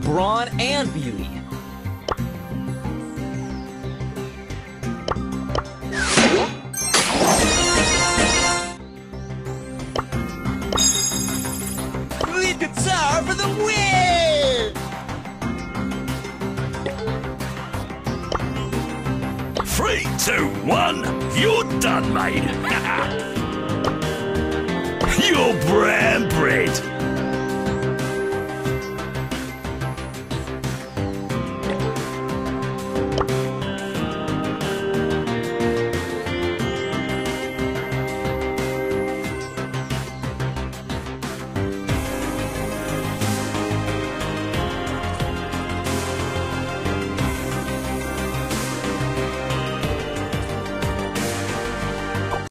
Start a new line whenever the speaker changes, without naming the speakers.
brawn and beauty.
Lead guitar for the win!
3, 2, 1, you're done, mate. You're brand bred.